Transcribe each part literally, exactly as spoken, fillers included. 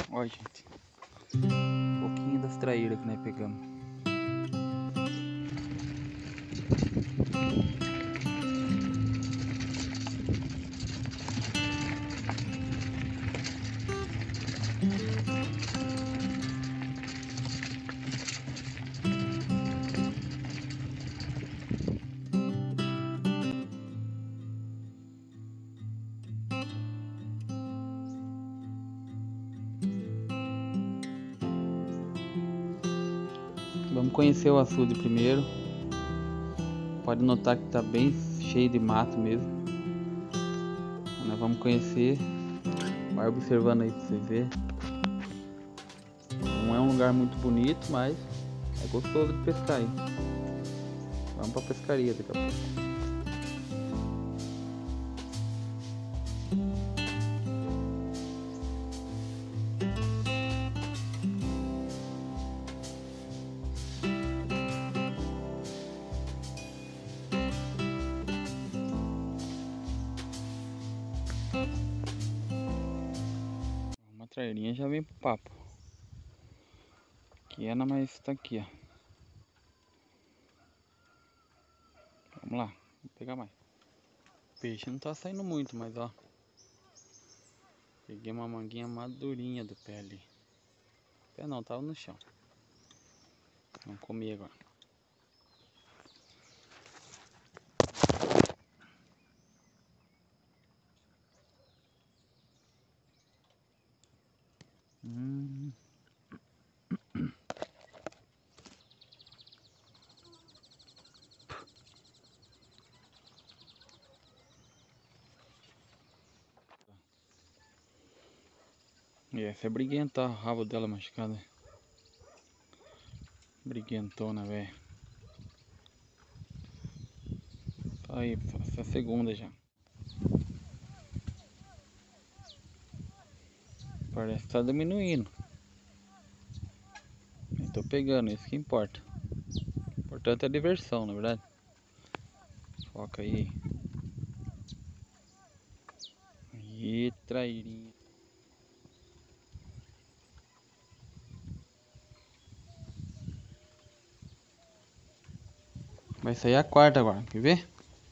Olha, gente, um pouquinho das traíras que nós pegamos. Vamos conhecer o açude primeiro. Pode notar que tá bem cheio de mato mesmo. Nós vamos conhecer. Vai observando aí pra vocês verem. Não é um lugar muito bonito, mas é gostoso de pescar aí. Vamos pra pescaria daqui a pouco. Uma trairinha já vem pro papo. Pequena, mas tá aqui, ó. Vamos lá, vou pegar mais. O peixe não tá saindo muito, mas ó. Peguei uma manguinha madurinha do pé ali. Pé não, tava no chão. Vamos comer agora. Hum. E essa é briguenta, o rabo dela machucado. Briguentona, velho. Tá aí, pessoal, essa é a segunda já. Parece que tá diminuindo. Eu tô pegando, isso que importa. O importante é a diversão, na verdade. Foca aí. E trairinha. Vai sair a quarta agora, quer ver?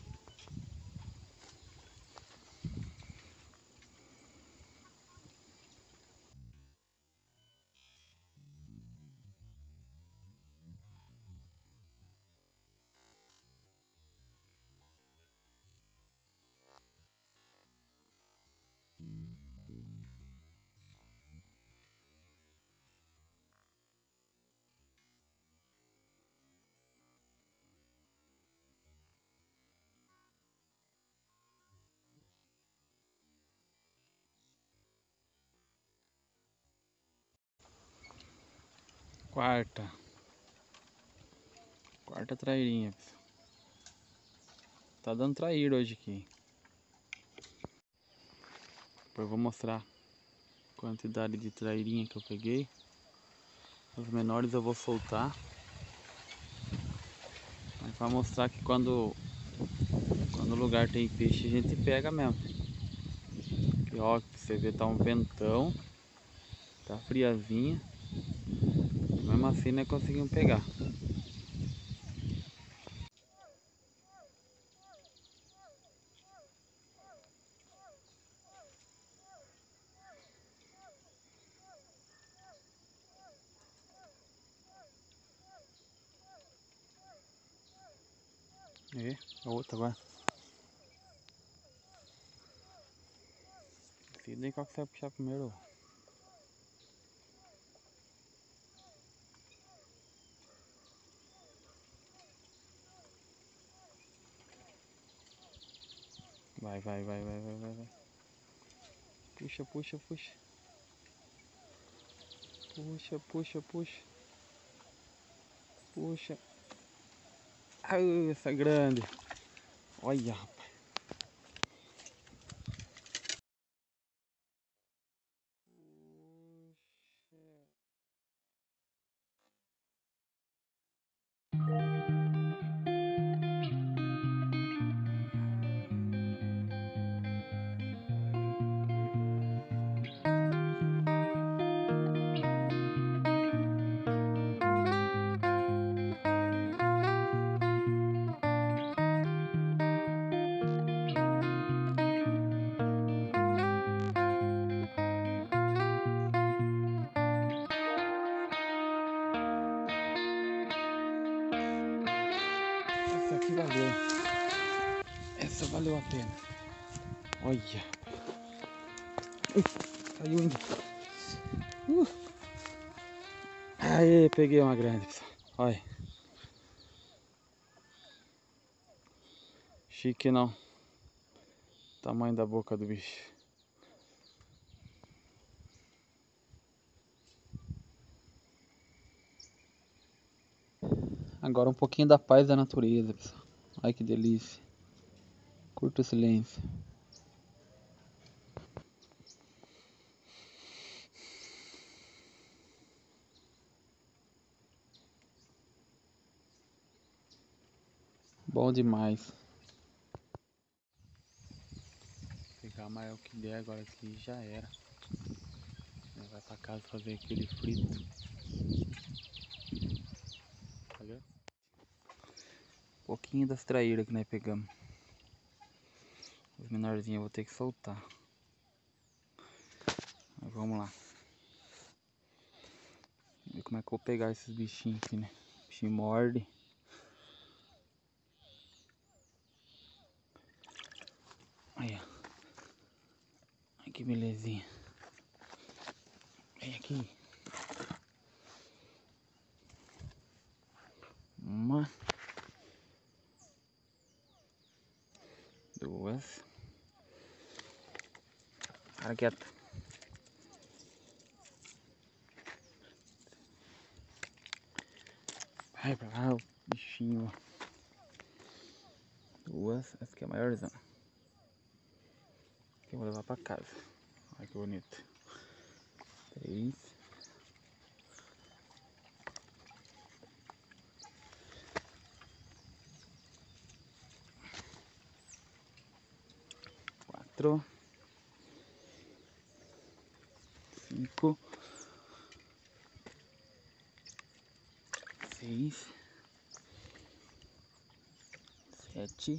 Quarta. Quarta trairinha, pessoal. Tá dando traíra hoje aqui. Depois eu vou mostrar a quantidade de trairinha que eu peguei. Os menores eu vou soltar. Mas pra mostrar que quando, quando o lugar tem peixe a gente pega mesmo. E ó, você vê, tá um ventão. Tá friazinha. Mesmo assim nós conseguimos pegar. E a outra agora. Decidem qual que você vai puxar primeiro. Vai, vai, vai, vai, vai, vai, vai. Puxa, puxa, puxa. Puxa, puxa, puxa. Puxa. Ai, essa é grande. Olha, rapaz. que valeu. Essa valeu a pena. Olha. Ui, caiu ainda. Uh. Aê, peguei uma grande, pessoal. Olha. Chique não. Tamanho da boca do bicho. Agora um pouquinho da paz da natureza, pessoal. Olha que delícia. Curta o silêncio. Bom demais. Vou pegar maior que der agora aqui, já era. Vai pra casa fazer aquele frito. Olha. Um pouquinho das traíras que nós pegamos. Os menorzinhos eu vou ter que soltar. Mas vamos lá. Ver como é que eu vou pegar esses bichinhos aqui, né? O bichinho morde. Aí, ó. Olha que belezinha. Vem aqui. Uma. Duas. Cara quieto. Vai pra lá o bichinho. Duas. Essa aqui é a maiorzão. Que eu vou levar pra casa. Olha que bonito. Três. Quatro. Cinco. Seis. Sete.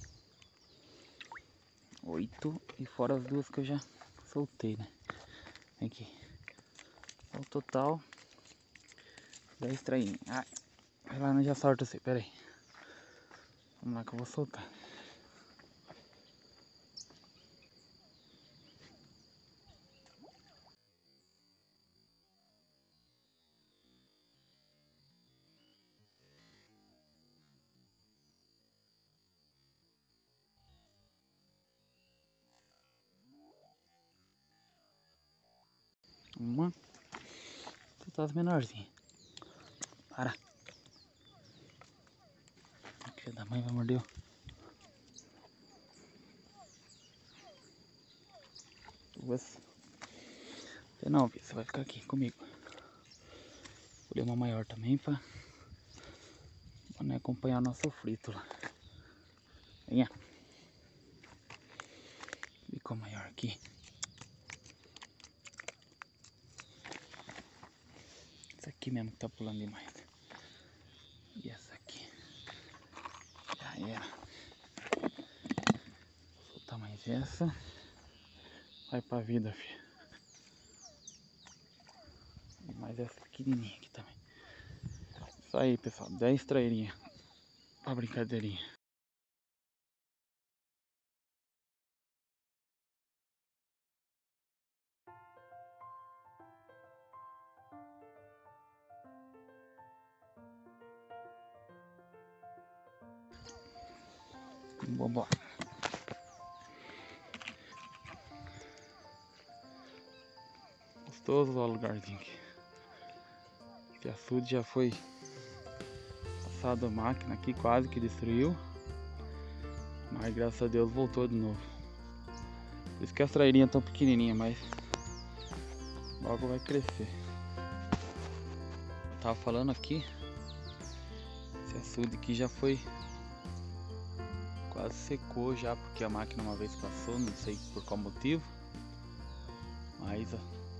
Oito. E fora as duas que eu já soltei, né? Aqui. O total. Dez trainhas. Ah, vai lá, não já solta você. Pera aí. Vamos lá que eu vou soltar. Uma. Soltar as menorzinhas. Para. Filha da mãe vai morder. Duas. Você não, filho, você vai ficar aqui comigo. Vou ler uma maior também pra, pra acompanhar nosso frito lá. Venha. Ficou maior aqui. Essa aqui mesmo que tá pulando demais. E essa aqui. Já era. Vou soltar mais essa. Vai pra vida, filho. E mais essa pequenininha aqui também. Isso aí, pessoal. dez trairinhas. Pra brincadeirinha. Vambora. Gostoso o lugarzinho aqui. Esse açude já foi passado a máquina aqui, quase que destruiu. Mas graças a Deus voltou de novo. Por isso que as trairinhas estão pequenininhas, mas logo vai crescer. Eu tava falando aqui, esse açude aqui já foi, quase secou já, porque a máquina uma vez passou, não sei por qual motivo. Mas ó,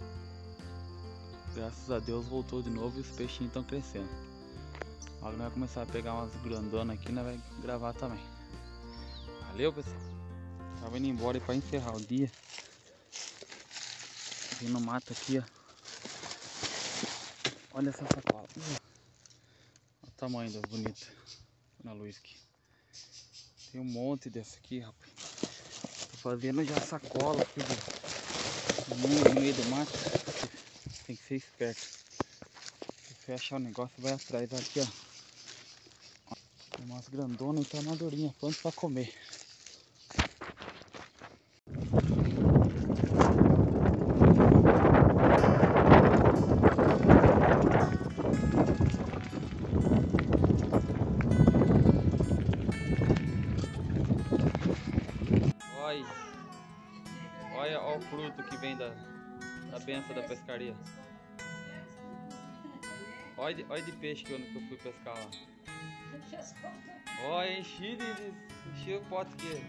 graças a Deus voltou de novo e os peixinhos estão crescendo. Logo nós vai começar a pegar umas grandonas aqui e nós vai gravar também. Valeu, pessoal. Tava indo embora e para encerrar o dia. Vim no mato aqui, ó. Olha essa sacola. Olha o tamanho da bonita na luz aqui. Tem um monte dessa aqui, rapaz. Tô fazendo já sacola aqui do, do mundo no meio do mato. Tem que ser esperto. Se fecha o negócio, vai atrás aqui, ó. Tem umas grandonas e tá madurinha, pronto pra comer. Olha, olha, olha o fruto que vem da, da benção da pescaria. Olha de, olha de peixe que eu, que eu fui pescar lá. Olha, enchi, de, de, enchi o pote aqui.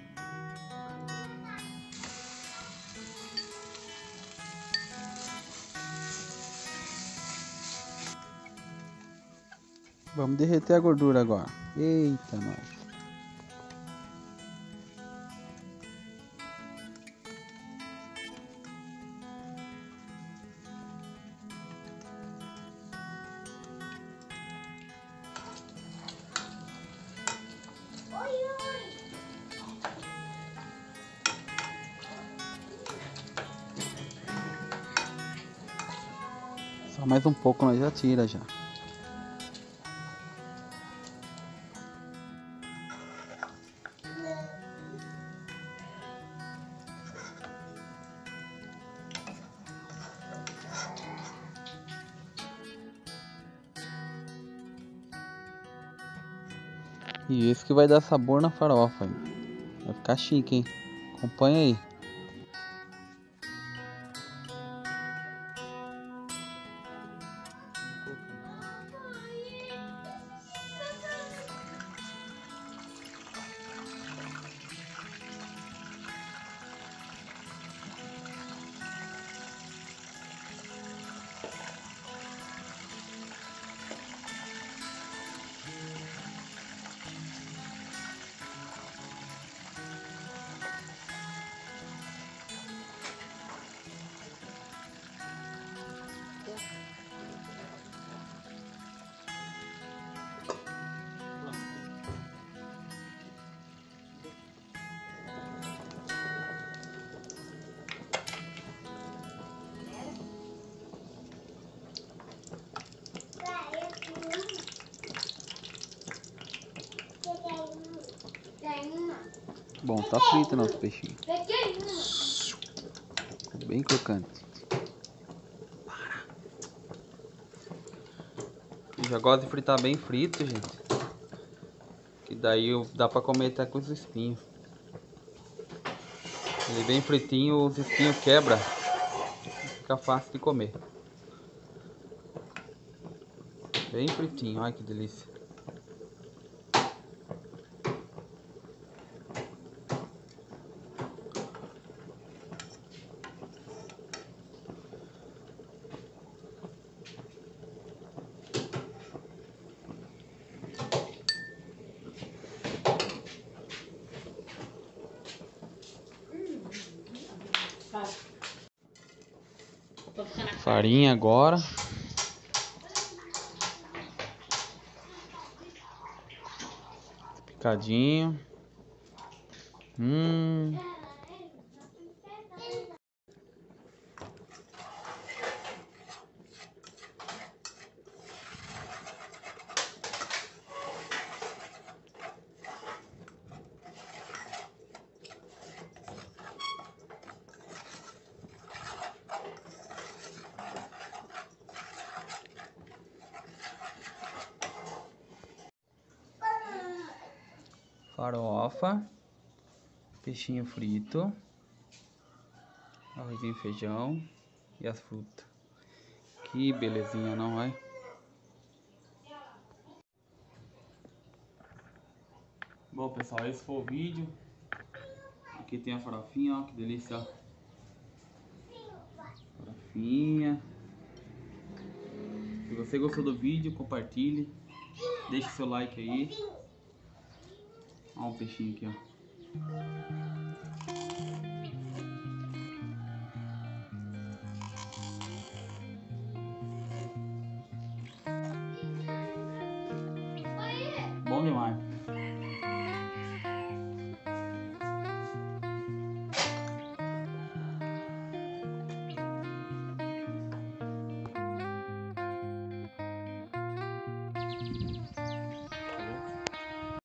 Vamos derreter a gordura agora. Eita, nós. Só mais um pouco nós já tira já. E esse que vai dar sabor na farofa, hein? Vai ficar chique, hein? Acompanha aí. Bom, tá frito o nosso peixinho. Bem crocante. Eu já gosto de fritar bem frito, gente. Que daí dá pra comer até com os espinhos. Ele bem fritinho, os espinhos quebra. Fica fácil de comer. Bem fritinho, olha que delícia. Farinha agora. Picadinho. Hum. Farofa, peixinho frito, arrozinho e feijão e as frutas. Que belezinha, não é? Bom, pessoal, esse foi o vídeo. Aqui tem a farofinha, ó, que delícia, ó. Farofinha. Se você gostou do vídeo, compartilhe. Deixe seu like aí. Olha um peixinho aqui, ó.